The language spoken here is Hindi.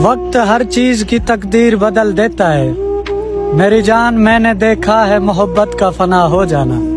वक्त हर चीज की तकदीर बदल देता है। मेरी जान, मैंने देखा है मोहब्बत का फना हो जाना।